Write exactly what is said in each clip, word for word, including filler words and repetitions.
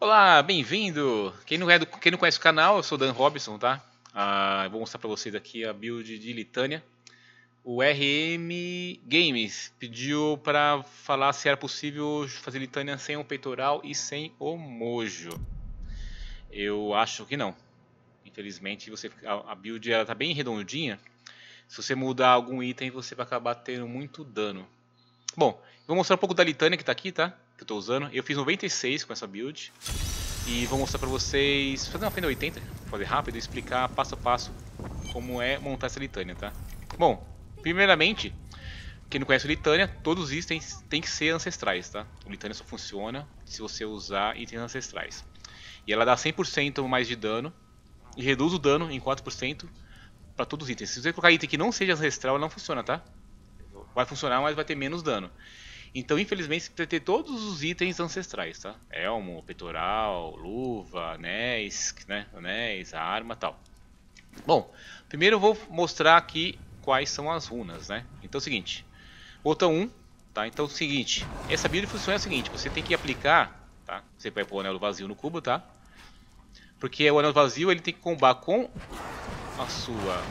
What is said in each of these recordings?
Olá, bem-vindo! Quem não, é do, quem não conhece o canal, eu sou Dan Robson, tá? Ah, eu vou mostrar pra vocês aqui a build de Litânia. O R M Games pediu pra falar se era possível fazer Litânia sem o peitoral e sem o mojo. Eu acho que não. Infelizmente, você, a, a build ela tá bem redondinha. Se você mudar algum item, você vai acabar tendo muito dano. Bom, vou mostrar um pouco da Litânia que tá aqui, tá? Que eu tô usando. Eu fiz noventa e seis com essa build. E vou mostrar pra vocês, fazer uma fenda oitenta, fazer rápido e explicar passo a passo como é montar essa Litânia, tá? Bom, primeiramente, quem não conhece o Litânia, todos os itens têm que ser ancestrais, tá? O Litânia só funciona se você usar itens ancestrais. E ela dá cem por cento mais de dano e reduz o dano em quatro por cento para todos os itens. Se você colocar item que não seja ancestral, ela não funciona, tá? Vai funcionar, mas vai ter menos dano. Então, infelizmente, você precisa ter todos os itens ancestrais, tá? Elmo, peitoral, luva, anéis, né? Anéis, arma, tal. Bom, primeiro eu vou mostrar aqui quais são as runas, né? Então é o seguinte, botão um, tá? Então é o seguinte, essa build funciona o seguinte, você tem que aplicar, tá? Você vai pôr o anel vazio no cubo, tá? Porque o anel vazio ele tem que combar com a sua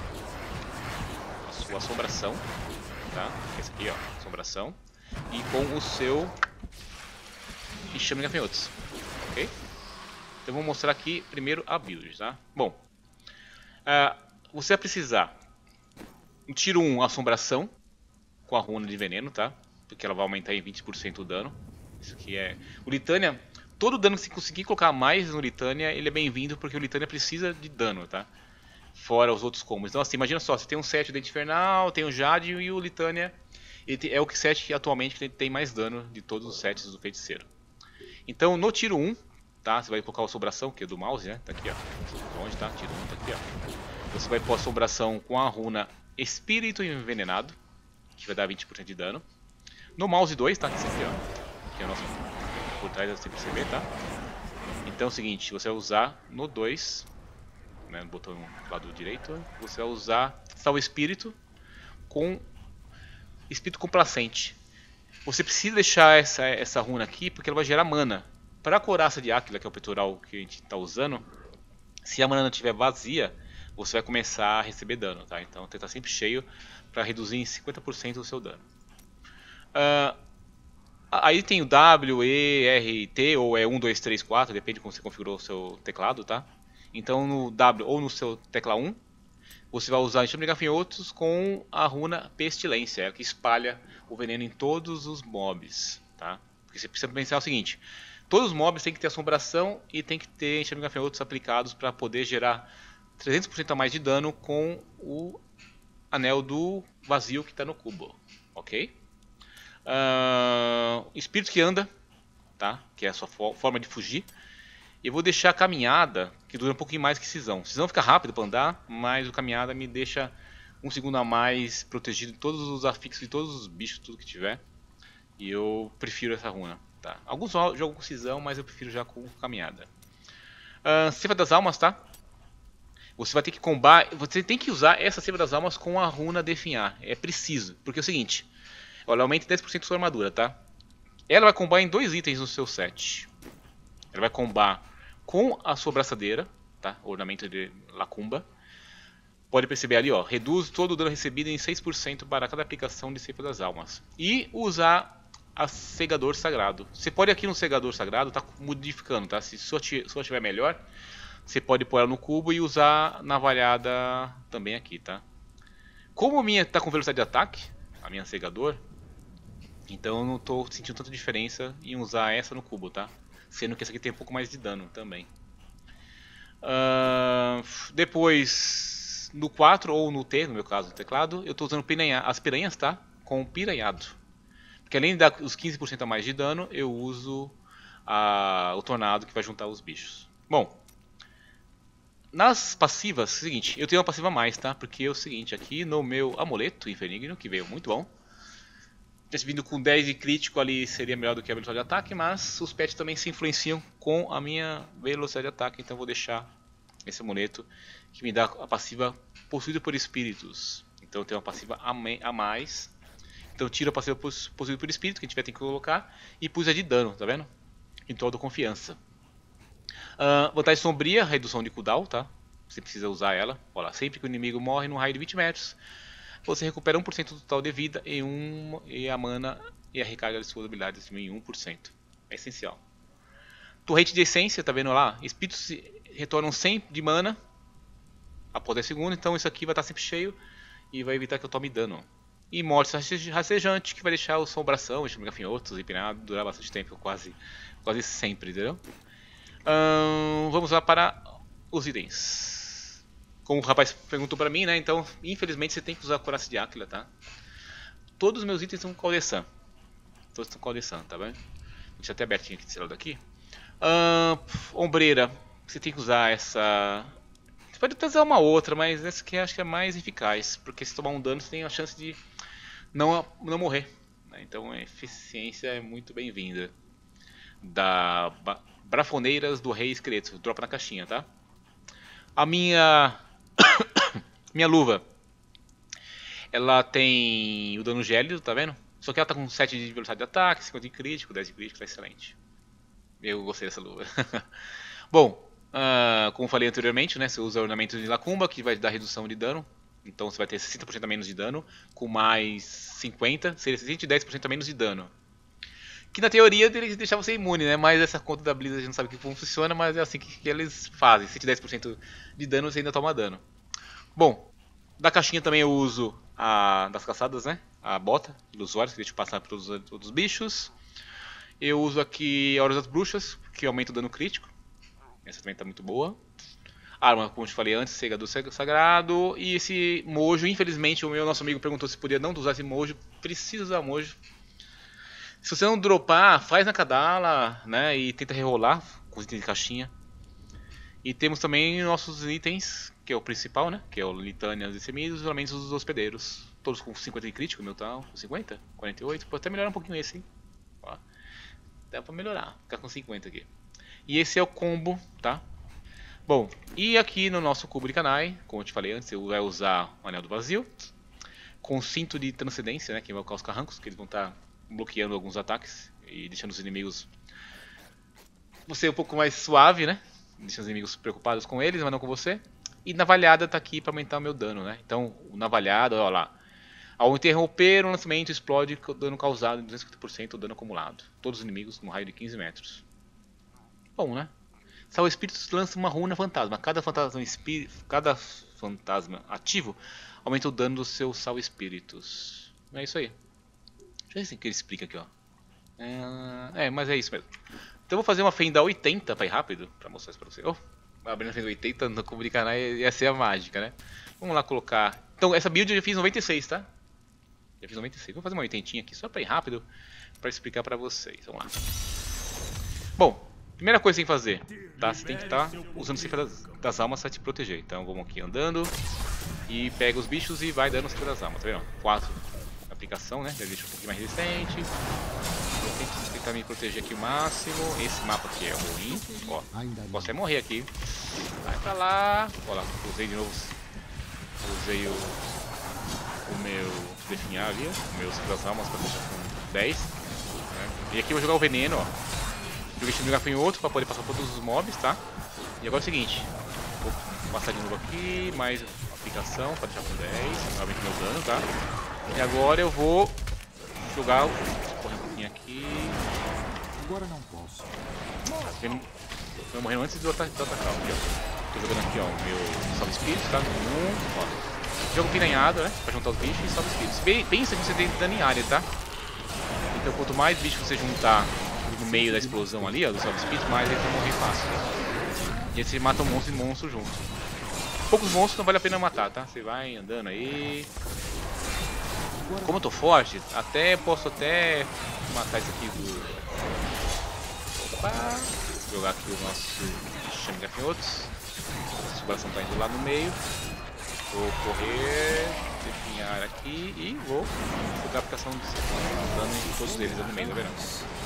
a sua assombração, tá? Esse aqui, ó, assombração. E com o seu enxame de gafanhotos, ok? Então vou mostrar aqui primeiro a build, tá? Bom, uh, você vai precisar um tiro um assombração com a runa de veneno, tá? Porque ela vai aumentar em vinte por cento o dano. Isso aqui é... O Litânia, todo dano que você conseguir colocar mais no Litânia, ele é bem-vindo porque o Litânia precisa de dano, tá? Fora os outros combos. Então assim, imagina só, você tem um set Dente Infernal, tem o Jade e o Litânia. Ele é o set que atualmente que tem mais dano de todos os sets do feiticeiro. Então no tiro um, tá? Você vai colocar a assombração, que é do mouse, né? Tá aqui, ó. Onde tá? Tiro um, tá aqui, ó. Você vai pôr a assombração com a runa Espírito Envenenado, que vai dar vinte por cento de dano. No mouse dois, tá? Aqui, ó. Que é o nosso por trás, você perceber, tá? Então é o seguinte, você vai usar no dois, né? No botão do lado direito, você vai usar Salve Espírito com Espírito Complacente. Você precisa deixar essa, essa runa aqui porque ela vai gerar mana. Para a Couraça de Áquila, que é o peitoral que a gente está usando, se a mana não estiver vazia, você vai começar a receber dano, tá? Então tem que estar sempre cheio para reduzir em cinquenta por cento o seu dano. Uh, aí tem o W, E, R, T, ou é um, dois, três, quatro, depende de como você configurou o seu teclado, tá? Então no W ou no seu tecla um, você vai usar enxame de gafanhotos com a runa Pestilência, é que espalha o veneno em todos os mobs, tá? Porque você precisa pensar o seguinte, todos os mobs têm que ter assombração e tem que ter enxame de gafanhotos aplicados para poder gerar trezentos por cento a mais de dano com o anel do vazio que está no cubo, ok? Uh, espírito que anda, tá? Que é a sua forma de fugir. Eu vou deixar a caminhada, que dura um pouquinho mais que cisão. Cisão fica rápido para andar, mas o caminhada me deixa um segundo a mais protegido de todos os afixos de todos os bichos, tudo que tiver. E eu prefiro essa runa. Tá? Alguns jogam com cisão, mas eu prefiro já com caminhada. Uh, Ceifa das Almas, tá? Você vai ter que combar. Você tem que usar essa Ceifa das Almas com a runa Definhar. É preciso, porque é o seguinte: ela aumenta dez por cento sua armadura, tá? Ela vai combar em dois itens no seu set. Ela vai combar com a sua braçadeira, tá? Ornamento de Lacumba. Pode perceber ali, ó, reduz todo o dano recebido em seis por cento para cada aplicação de Ceifa das Almas. E usar a Cegador Sagrado. Você pode aqui no Cegador Sagrado, tá modificando, tá? Se sua estiver melhor, você pode pôr ela no cubo e usar navalhada também aqui, tá? Como a minha tá com velocidade de ataque, a minha Cegador, então eu não tô sentindo tanta diferença em usar essa no cubo, tá? Sendo que essa aqui tem um pouco mais de dano também. Uh, depois, no quatro ou no T, no meu caso, no teclado, eu estou usando piranha, as piranhas, tá? Com piranhado. Porque além de dar os quinze por cento a mais de dano, eu uso a, o tornado que vai juntar os bichos. Bom, nas passivas, é o seguinte, eu tenho uma passiva a mais, tá? Porque é o seguinte, aqui no meu amuleto Infernigno, que veio muito bom. Tivesse vindo com dez de crítico ali seria melhor do que a velocidade de ataque, mas os pets também se influenciam com a minha velocidade de ataque, então eu vou deixar esse amuleto que me dá a passiva possuída por espíritos. Então eu tenho uma passiva a mais, então eu tiro a passiva possuída por espírito, que a gente vai ter que colocar, e pus a de dano, tá vendo? Em toda confiança. Uh, vantagem sombria, redução de cooldown, tá? Você precisa usar ela. Olha lá, sempre que o inimigo morre num raio de vinte metros, você recupera um por cento do total de vida e, um, e a mana e a recarga de suas habilidades em um por cento. É essencial. Torrente de essência, tá vendo lá? Espíritos retornam cem de mana após dez segundos, então isso aqui vai estar sempre cheio e vai evitar que eu tome dano. E morte rastejante, que vai deixar o assombração, os gafanhotos e pinado durar bastante tempo, quase, quase sempre, entendeu? Hum, vamos lá para os itens. Como o rapaz perguntou para mim, né? Então, infelizmente você tem que usar a coraça de Áquila, tá? Todos os meus itens são Caldesan. Todos estão Caldesan, tá bem? Deixa até abertinho aqui desse lado aqui. Hum, ombreira, você tem que usar essa. Você pode até usar uma outra, mas essa aqui eu acho que é mais eficaz, porque se tomar um dano você tem a chance de não, não morrer, né? Então a eficiência é muito bem-vinda. Da Brafoneiras do Rei Esqueleto, dropa na caixinha, tá? A minha minha luva, ela tem o dano gélido, tá vendo? Só que ela tá com sete de velocidade de ataque, cinquenta de crítico, dez de crítico, tá excelente. Eu gostei dessa luva. Bom, uh, como falei anteriormente, né, você usa ornamento de Lacumba, que vai dar redução de dano. Então você vai ter sessenta por cento a menos de dano, com mais cinquenta, seria cento e dez por cento a menos de dano. Que na teoria teria que deixar você imune, né? Mas essa conta da Blizzard a gente não sabe como funciona, mas é assim que, que eles fazem. cento e dez por cento de dano você ainda toma dano. Bom, da caixinha também eu uso a das caçadas, né? A bota ilusória, que deixa eu passar para todos os bichos. Eu uso aqui a Hora das Bruxas, que aumenta o dano crítico. Essa também está muito boa. Arma, como eu te falei antes, Segador Sagrado. E esse mojo, infelizmente, o meu nosso amigo perguntou se podia não usar esse mojo. Precisa usar mojo. Se você não dropar, faz na Kadala, né? E tenta rerolar com os itens de caixinha. E temos também nossos itens, que é o principal, né? Que é o Litânias e Semidos, os elementos dos hospedeiros. Todos com cinquenta de crítico, o meu tá com cinquenta, quarenta e oito. Pode até melhorar um pouquinho esse, hein? Ó, dá pra melhorar, ficar com cinquenta aqui. E esse é o combo, tá? Bom, e aqui no nosso cubo de Kanai, como eu te falei antes, você vai usar o Anel do Vazio. Com cinto de transcendência, né? Que vai invocar os carrancos, que eles vão estar bloqueando alguns ataques e deixando os inimigos você um pouco mais suave, né? Deixando os inimigos preocupados com eles, mas não com você. E navalhada tá aqui para aumentar o meu dano, né? Então, o navalhada, olha lá. Ao interromper o lançamento, explode o dano causado em duzentos e cinquenta por cento do dano acumulado. Todos os inimigos no raio de quinze metros. Bom, né? Salva Espíritos lança uma runa fantasma. Cada fantasma, espírito, cada fantasma ativo aumenta o dano do seu Salva Espíritos. É isso aí. Deixa eu ver se ele explica aqui, ó. É, é, mas é isso mesmo. Então eu vou fazer uma fenda oitenta para ir rápido, para mostrar isso para você. Oh, abrindo a fenda oitenta no cubo de Kanai ia ser a mágica, né? Vamos lá colocar. Então essa build eu já fiz noventa e seis, tá? Já fiz noventa e seis. Vou fazer uma oitentinha aqui só para ir rápido, para explicar para vocês. Vamos lá. Bom, primeira coisa que você tem que fazer, tá? Você tem que estar tá usando o Cifra das, das Almas para te proteger. Então vamos aqui andando e pega os bichos e vai dando o Cifra das Almas, tá vendo? quatro. Aplicação, né? Já deixa um pouquinho mais resistente. Eu tento tentar me proteger aqui o máximo. Esse mapa aqui é ruim. Ó, posso até morrer aqui. Vai pra lá. Ó lá, usei de novo. Usei o, o meu definhar ali, ó, o meu Ciclo das Almas pra deixar com dez. Né? E aqui eu vou jogar o veneno, ó. Joguei de gafanhoto pra poder passar por todos os mobs, tá? E agora é o seguinte. Vou passar de novo aqui, mais aplicação pra deixar com dez. Novamente meu dano, tá? E agora eu vou jogar o... Correr um pouquinho aqui. Agora não posso. Tô morrendo antes de eu atacar aqui, ó. Tô jogando aqui, ó, o meu Salve Espíritos, tá? Um, ó. Jogo piranhado, né? Pra juntar os bichos e Salve Espíritos. Pensa que você tem dano em área, tá? Então quanto mais bichos você juntar no meio da explosão ali, ó, do Salve Espíritos, mais ele vai morrer fácil. Né? E aí você mata um monstro e monstro junto. Poucos monstros não vale a pena matar, tá? Você vai andando aí. Como eu tô forte, até posso até matar isso aqui do... Opa! Jogar aqui o nosso chame de gafanhotos. A seguração tá indo lá no meio. Vou correr, definhar aqui e vou jogar a aplicação de dano em todos eles no meio, tá vendo?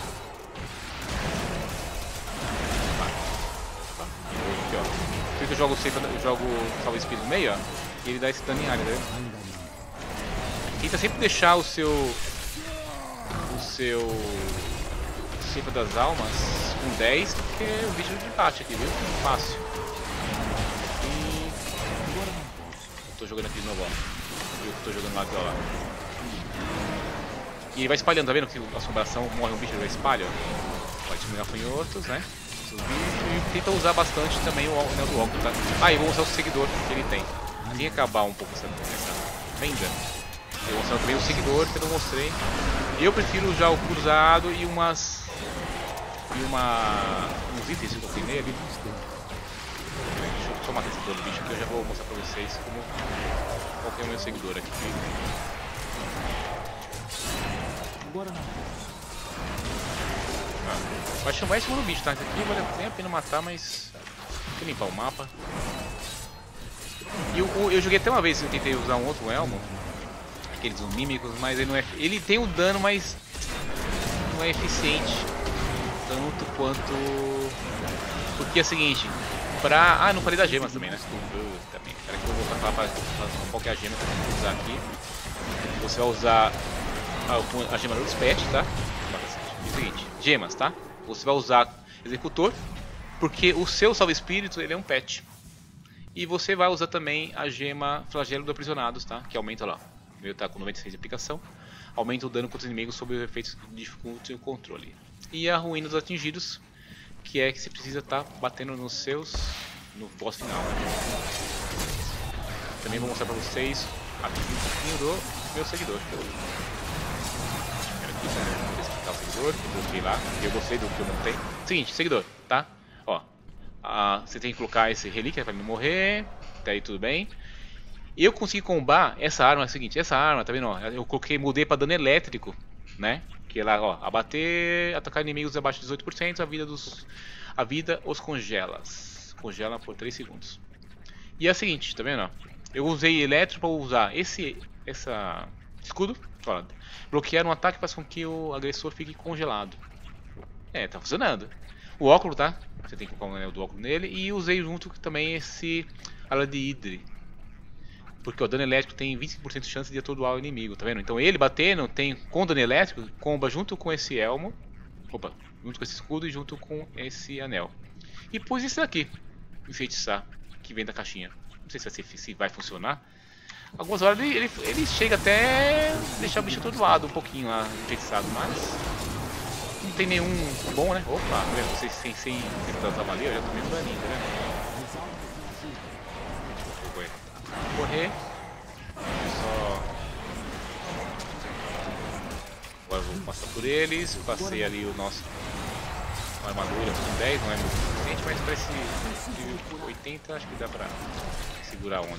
Aqui, ó. Por que eu jogo o jogo Salve Espírito no meio, ó, e ele dá esse dano em área, tá vendo? Tenta sempre deixar o seu o seu Cifra das Almas com dez, porque o bicho de bate aqui, viu? Fácil. E... tô jogando aqui de novo, ó. Eu tô jogando lá, aqui, ó, lá. E ele vai espalhando, tá vendo que a assombração morre um bicho, ele vai espalhar. Pode diminuir gafanhotos, né? E tenta usar bastante também o anel do óculos, tá? Ah, e vou usar o seguidor que ele tem. Tem que acabar um pouco essa, essa venda. Eu vou mostrar também o seguidor que eu não mostrei. Eu prefiro já o cruzado e umas... E uma... uns itens que eu coloquei nele. Deixa eu só matar esse do bicho que eu já vou mostrar pra vocês como... qual que é o meu seguidor aqui. Agora não posso. Ah, vai chamar esse segundo bicho, tá? Esse aqui vale bem a pena matar, mas... tem que limpar o mapa. E eu, eu joguei até uma vez, eu tentei usar um outro elmo. Aqueles mímicos, mas ele não é... ele tem o dano, mas... não é eficiente. Tanto quanto... porque é o seguinte... pra... ah, não falei das gemas também, né? Uh, também. Espera que eu vou voltar pra, pra qual que é a gema que eu vou usar aqui. Você vai usar... a, a gema dos pets, tá? É o seguinte, gemas, tá? Você vai usar executor, porque o seu salve espírito ele é um pet. E você vai usar também a gema flagelo do aprisionados, tá? Que aumenta lá. O meu tá com noventa e seis de aplicação. Aumenta o dano contra os inimigos sob os efeitos que dificultam o controle. E a ruína dos atingidos, que é que você precisa estar tá batendo nos seus... no boss final. Também vou mostrar pra vocês aqui um pouquinho do meu seguidor. Vou explicar o seguidor, que eu coloquei lá, eu gostei do que eu montei. Seguinte, seguidor, tá? Ó, a, você tem que colocar esse relíquia pra não morrer, até aí tudo bem. Eu consegui combar essa arma, é o seguinte, essa arma, tá vendo? Ó, eu coloquei, mudei pra dano elétrico, né? Que ela, ó, abater, atacar inimigos abaixo de dezoito por cento, a vida dos, a vida os congela, congela por três segundos. E é o seguinte, tá vendo? Ó, eu usei elétrico pra usar esse, essa escudo. Ó, bloquear um ataque faz com que o agressor fique congelado. É, tá funcionando. O óculos, tá? Você tem que colocar o anel do óculos nele. E usei junto também esse ala de hidre. Porque o dano elétrico tem vinte e cinco por cento de chance de atordoar o inimigo, tá vendo? Então ele batendo tem com dano elétrico, comba junto com esse elmo. Opa, junto com esse escudo e junto com esse anel. E pus isso aqui, enfeitiçar, que vem da caixinha. Não sei se vai, se vai funcionar. Algumas horas ele, ele, ele chega até deixar o bicho atordoado um pouquinho lá, enfeitiçado, mas não tem nenhum bom, né? Opa, vocês sem, sem, sem das ali, eu já tomei um daninho, tá vendo? Vou correr. Só... agora eu vou passar por eles. Passei ali o nosso... uma armadura com dez, não é muito suficiente, mas para esse oitenta acho que dá pra segurar a onda.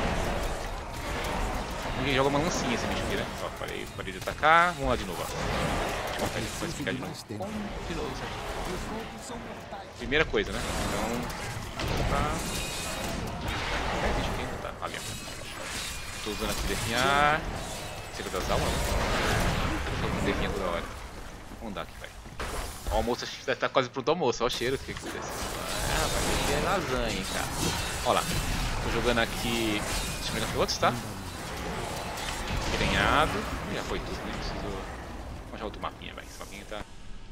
Ninguém joga uma lancinha esse bicho aqui, né? Ó, parei, parei de atacar. Vamos lá de novo, ó. Deixa eu tentar classificar de novo. De novo, certo? Primeira coisa, né? Então... vamos pra... é, bicho aqui ainda tá ali, ó. Tô usando aqui definhar... Secret das almas? Tô usando definhar toda hora. Vamos dar aqui, vai. Ó, o almoço, acho que tá quase pronto o almoço. Ó o cheiro que acontece. Ah, vai ter lasanha, cara. Ó lá. Tô jogando aqui... deixa eu ver aqui outros, tá? Grenhado. Já foi tudo, nem preciso... vamos achar outro mapinha, vai. Esse mapinha tá...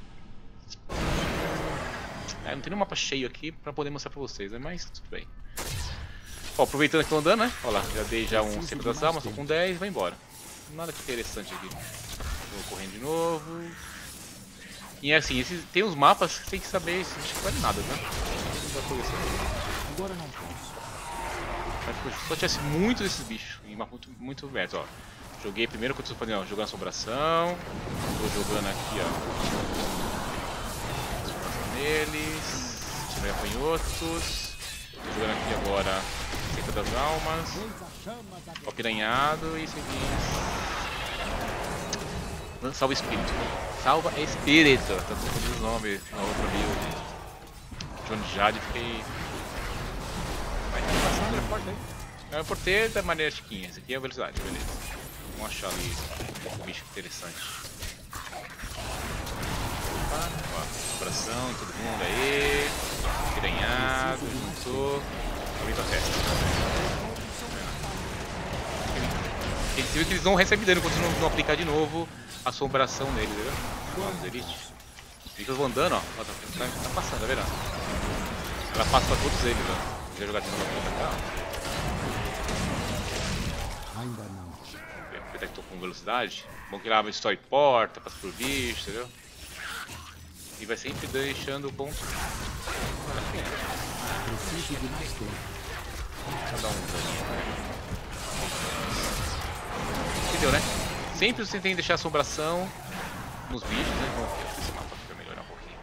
é, não tem nenhum mapa cheio aqui pra poder mostrar pra vocês, né? Mas tudo bem. Ó, aproveitando que tô andando, né? Ó lá, já dei já um sempre das almas, tô com dez, vai embora. Nada que interessante aqui. Vou correndo de novo. E assim, esses, tem uns mapas que você tem que saber se não vale nada, né? Agora não posso. Só tivesse muito desses bichos, em mapa muito, muito aberto, ó. Joguei primeiro que eu tô fazendo, ó, jogando assombração. Tô jogando aqui, ó. Assombração neles. Tirei apanhotos. Tô jogando aqui agora Secret das Almas. Ó, piranhado e seguinte. Salva espírito. Salva espírito. Tá confundindo os nomes na outra build. Johnny Jade, fiquei. Vai ter passando, é forte aí. É o porteiro da maneira chiquinha. Esse aqui é a velocidade, beleza. Vamos achar ali um bicho interessante. Opa, ó, abração, todo mundo aí. Piranhado, juntou. Abriu a festa. Você viu que eles não recebem dano quando você não, não aplicar de novo a assombração neles, entendeu? Vamos, Elite. Fica eu vou andando, ó. Ó, tá, tá, tá passando, tá vendo? Ela passa pra todos eles, ó. Quer jogar de novo pra cá, ó. Ainda não. Aproveitar que tô com velocidade. Bom que ele abre story porta, passa por bicho, entendeu? E vai sempre deixando o ponto. Preciso de mais tempo. Deixa eu dar um daninho, né? Entendeu, né? Sempre você tem que deixar a assombração nos bichos, né? Vamos ver se esse mapa fica melhorar um pouquinho.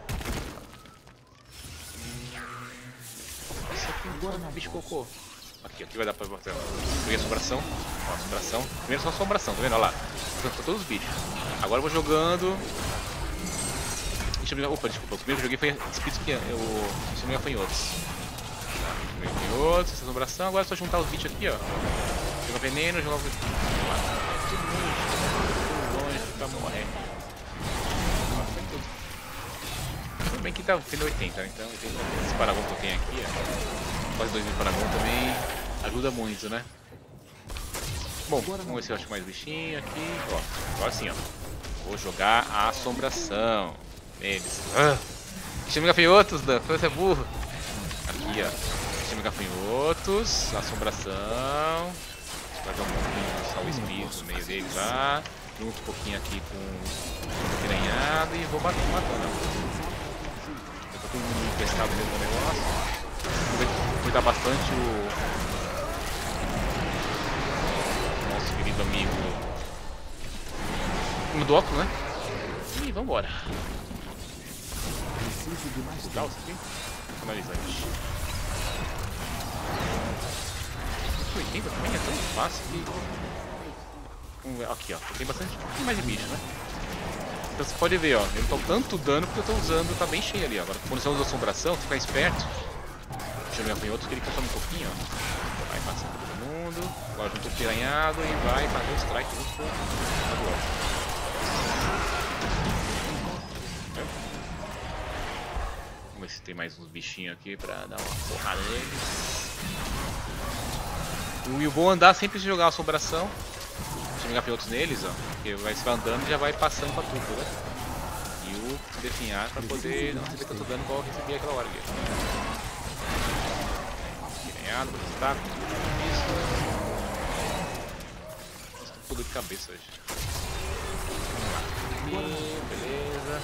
Esse aqui agora não, bicho cocô. Aqui, aqui vai dar pra botar. Peguei a assombração. Ó, assombração. Primeiro só assombração, tá vendo? Olha lá. Tô todos os bichos. Agora eu vou jogando. Deixa eu ver. Opa, desculpa. O primeiro que eu joguei foi Espírito que eu. Se não foi em outros. Em outros, essa assombração. Agora é só juntar os bichos aqui, ó. Jogar veneno, jogar. Tudo longe. Tudo longe pra morrer. Tudo bem que tá tendo oitenta, então esse Paragon que eu tenho aqui, ó. Quase dois mil Paragon também ajuda muito, né? Bom, vamos ver se eu acho mais bichinho aqui. Ó, agora sim, ó. Vou jogar a assombração neles. Ah, chama gafanhotos, Dan. Você é burro. Aqui, ó. Chama gafanhotos. Assombração. Vai jogar um pouquinho só o espírito no meio deles lá. Junto um pouquinho aqui com o piranhado e vou matando. matando. Eu tô com um empestado dentro do negócio. Vou cuidar bastante o nosso querido amigo o Doco, né? E vambora. Preciso de mais Legal tempo. isso aqui. Finalizante. oitenta também é tão fácil que. Vamos ver. Aqui, ó. Tem bastante. Tem mais de bicho, né? Então você pode ver, ó. Eu não tô tanto dano porque eu tô usando. Tá bem cheio ali, ó. Agora, quando você usa assombração, fica esperto. Deixa eu ver em outros que ele consome um pouquinho, ó. Vai passando todo mundo. Agora junto o piranhado e vai fazer o strike junto com o outro. Vamos ver se tem mais uns bichinhos aqui pra dar uma porrada neles. O bom andar sempre se jogar a assombração. Deixa eu gafanhotos neles, ó. Porque vai se vai andando e já vai passando pra tudo, né? E o definhar pra poder não receber tanto dano igual eu recebi aquela hora ali. Piranhado, tá? Isso. Nossa, tô com dor de cabeça hoje. Aqui, beleza.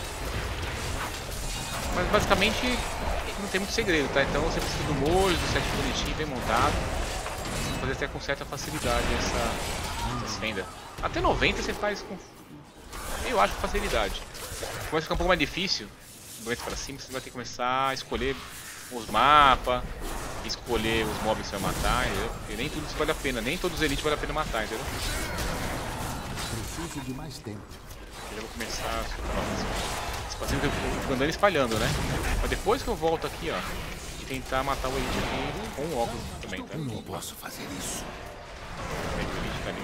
Mas basicamente não tem muito segredo, tá? Então você precisa do molho, do set bonitinho, bem montado. Você pode até com certa facilidade essa, essa fenda. Até noventa você faz com, eu acho, facilidade. Começa a ficar um pouco mais difícil, dois para cima, você vai ter que começar a escolher os mapas, escolher os mobs que você vai matar, entendeu? Porque nem tudo isso vale a pena, nem todos os elites vale a pena matar, entendeu? Preciso de mais tempo. Eu já vou começar a fazendo que eu fico andando e espalhando, né? Mas depois que eu volto aqui, ó, e tentar matar o elite aqui com um óculos também, tá? Eu não posso fazer isso. O elite tá ali.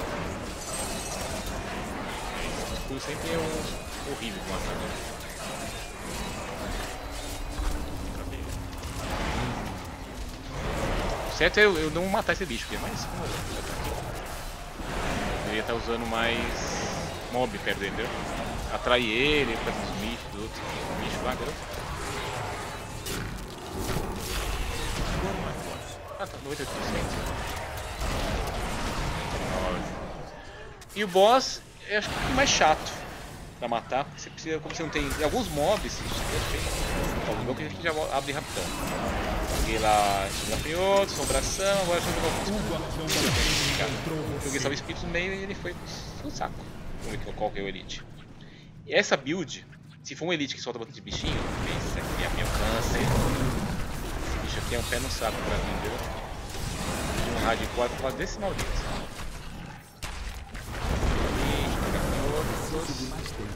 O escuro sempre é um horrível de matar, né? O certo é eu, eu não matar esse bicho aqui, mas como eu deveria estar usando mais mob perto dele, entendeu? Atrair ele, fazer uns bichos, dos outros bichos lá, entendeu? Ah, tá, noventa e oito por cento. E o boss, eu acho que é um pouquinho mais chato pra matar, porque você precisa, como você não tem. Alguns mobs, o bom que a gente já abre rapidão. Joguei lá gafanhoto, assombração, agora já jogou alguns. Joguei só o espírito no meio e ele foi no saco. Vamos ver qual que é o elite. E essa build, se for um elite que solta bastante bichinho, esse aqui é meu câncer. Esse bicho aqui é um pé no saco pra mim, entendeu? De um rádio quatro por causa desse maldito. Preciso de mais tempo.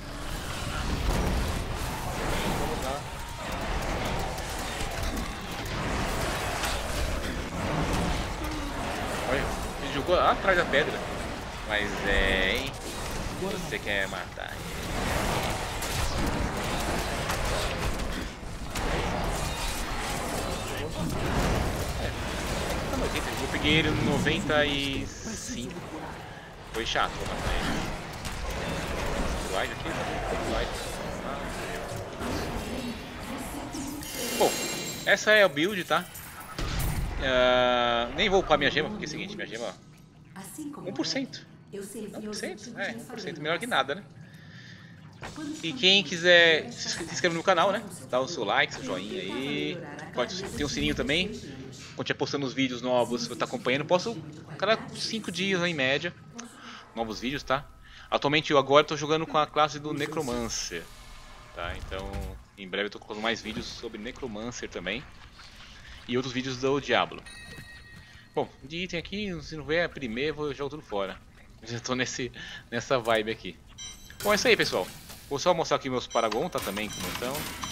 Vamos lá. Olha, ele jogou lá atrás da pedra. Mas é, hein? Você quer matar ele? É. Eu peguei ele no noventa e cinco. Foi chato pra matar ele. Slide aqui? Slide. Ah, essa é a build, tá? Uh, nem vou upar minha gema, porque é o seguinte, minha gema um por cento. um por cento, é, um por cento melhor que nada, né? E quem quiser se inscreve no canal, né? Dá o seu like, seu joinha aí. Pode ter um sininho também. Quando estiver postando os vídeos novos, você tá acompanhando. Posto cada cinco dias em média novos vídeos, tá? Atualmente eu agora tô jogando com a classe do Necromancer, tá? Então em breve eu tô colocando mais vídeos sobre Necromancer também. E outros vídeos do Diablo. Bom, de item aqui, se não vier primeiro, eu vou jogar tudo fora. Já tô nesse, nessa vibe aqui. Bom, é isso aí, pessoal. Vou só mostrar aqui meus Paragon, tá também como estão.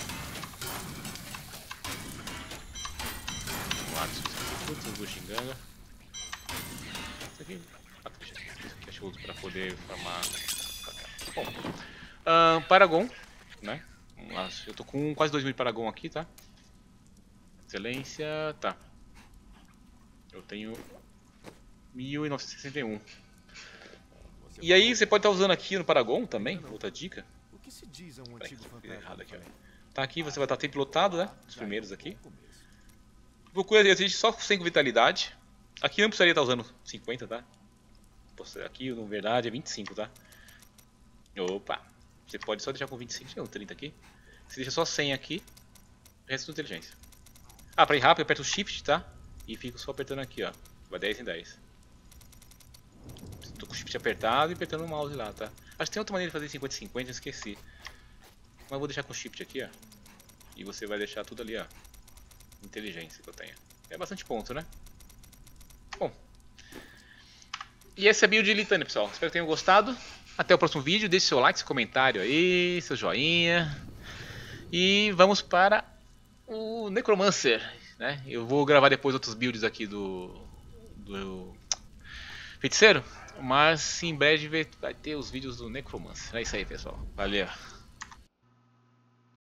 Vamos lá, putz, os Bushinganga. Isso aqui. Ah, deixa isso aqui, acho outro pra poder farmar. Bom, uh, Paragon, né? Vamos lá, eu tô com quase dois mil Paragon aqui, tá? Excelência, tá. Eu tenho mil novecentos e sessenta e um. E aí você pode estar usando aqui no Paragon também, outra dica. O que se diz a um Peraí, antigo fantasma? errado aqui, ó. Tá aqui, você vai estar sempre lotado, né? Os primeiros aqui. Procura existe só com cinco vitalidade. Aqui não precisaria estar usando cinquenta, tá? Aqui, na verdade, é vinte e cinco, tá? Opa! Você pode só deixar com vinte e cinco, não, trinta aqui. Você deixa só cem aqui, o resto é inteligência. Ah, pra ir rápido, aperta o Shift, tá? E fico só apertando aqui, ó. Vai dez em dez. Tô com o Shift apertado e apertando o mouse lá, tá? Acho que tem outra maneira de fazer cinquenta e cinquenta, eu esqueci. Mas eu vou deixar com o Shift aqui, ó. E você vai deixar tudo ali, ó. Inteligência que eu tenho. É bastante ponto, né? Bom. E essa é a build de Litânia, pessoal. Espero que tenham gostado. Até o próximo vídeo. Deixe seu like, seu comentário aí, seu joinha. E vamos para o Necromancer, né? Eu vou gravar depois outros builds aqui do, do Feiticeiro. Mas em breve vai ter os vídeos do Necromancer. É isso aí, pessoal. Valeu.